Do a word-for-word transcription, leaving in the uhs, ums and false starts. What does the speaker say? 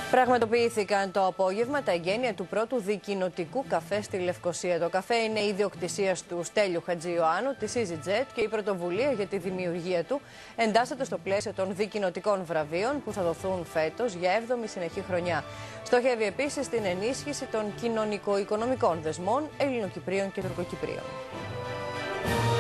Πραγματοποιήθηκαν το απόγευμα τα εγγένεια του πρώτου δικοινοτικού καφέ στη Λευκοσία. Το καφέ είναι ιδιοκτησίας του Στέλιου Χατζη-Ioannou, της EasyJet, και η πρωτοβουλία για τη δημιουργία του εντάσσεται στο πλαίσιο των δικοινοτικών βραβείων που θα δοθούν φέτος για έβδομη συνεχή χρονιά. Στοχεύει επίσης την ενίσχυση των κοινωνικο-οικονομικών δεσμών Ελληνοκυπρίων και Τουρκοκυπρίων.